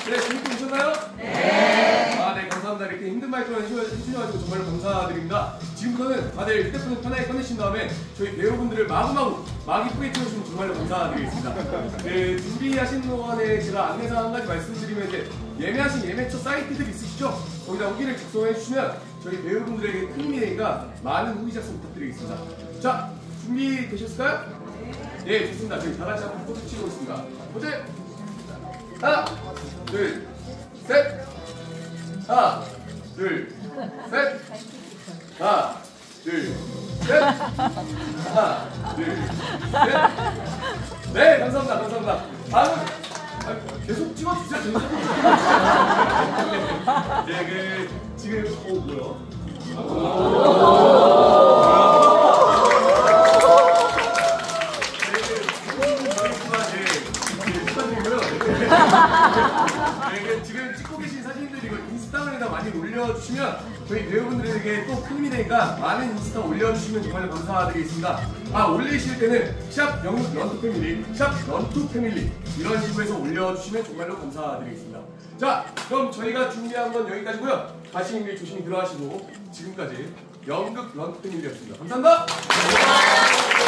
네, 재밌게 보셨나요? 네. 아, 네, 감사합니다. 이렇게 힘든 말씀을 해주셔가지고 정말로 감사드립니다. 지금부터는 다들 휴대폰을 편하게 꺼내신 다음에 저희 배우분들을 마구마구 막 이쁘게 채워주시면 정말로 감사드리겠습니다. 네, 준비하신 동안에 제가 안내사항 한 가지 말씀드리면 이제 예매하신 예매처 사이트들 있으시죠? 거기다 후기를 작성해 주시면 저희 배우분들에게 큰 힘이 되니까 많은 후기 작성 부탁드리겠습니다. 자, 준비되셨을까요? 네, 좋습니다. 저희 다 같이 한번 포즈 치고 있습니다. 포즈! 하나, 둘, 셋! 하나, 둘, 셋! 하나, 둘, 셋! 하나, 둘, 셋! 네, 감사합니다. 감사합니다. 다음은 계속 찍어주세요. 네, 지금, 뭐야? 네, 지금 찍고 계신 사진들 이거 인스타그램에다 많이 올려주시면 저희 배우분들에게 또 큰 힘이 되니까 많은 인스타 올려주시면 정말 감사드리겠습니다. 아, 올리실 때는 샵 런투패밀리, 샵 런투패밀리 이런 식으로 해서 올려주시면 정말로 감사드리겠습니다. 자, 그럼 저희가 준비한 건 여기까지고요. 가시는 길 조심히 들어가시고 지금까지 연극 런투패밀리였습니다. 감사합니다.